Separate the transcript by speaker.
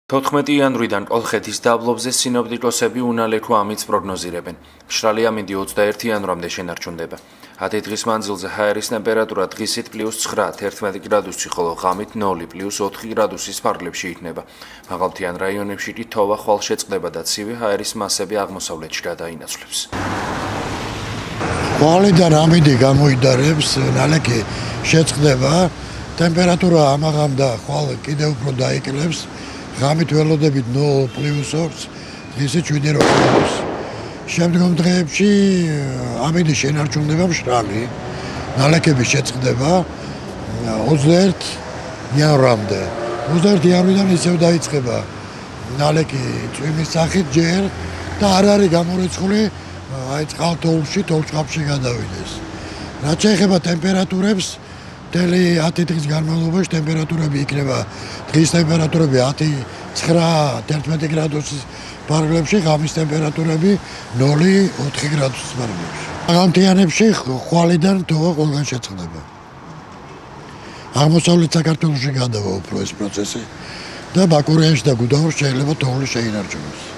Speaker 1: 14 იანვრიდან კოლხეთის დაბლობზე სინოპტიკოსები უნალექო ამით პროგნოზირებენ. მშრალი ამინდი 21 იანვრამდე შენარჩუნდება. 10 დღის მანძილზე ჰაერის ტემპერატურა დღისით +9, 11 გრადუსი, ხოლო ღამით 0, +4 გრადუსის ფარგლებში იქნება. მაღალმთიან რაიონებში კი თოვა ხვალ შეწყდება და ცივი ჰაერის მასები აღმოსავლეთში გადაინაცვლებს.
Speaker 2: ხვალიდან ამინდი გამოიდარებს, ნალექი შეწყდება, ტემპერატურა ამაღამ და ხვალ კიდევ უფრო დაიკლებს. ღამით ველოდებით 0, +2, დღისით 7 გრადუსი. შემდგომ დღეებში ამინდი შენარჩუნდება მშრალი, ნალექები შეწყდება 21 იანვრამდე. 21 იანვრიდან ისევ დაიწყება ნალექი წვიმის სახით ჯერ და არ არის გამორიცხული წყალთოვლში, თოვლჭყაფში გადავიდეს. რაც შეეხება ტემპერატურებს, მთელი 10 დღის განმავლობაში ტემპერატურები იქნება დღის ტემპერატურები 10-9-11 გრადუსის ფარგლებში, ღამის ტემპერატურები 0-4 გრადუსის ფარგლებში. მაღალმთიანებში ხვალიდან თოვა ყველგან შეწყდება. აღმოსავლეთ საქართველოში გადავა უფრო ეს პროცესი და ბაკურიანში და გუდაურში შეიძლება თოვლი შეინარჩუნოს.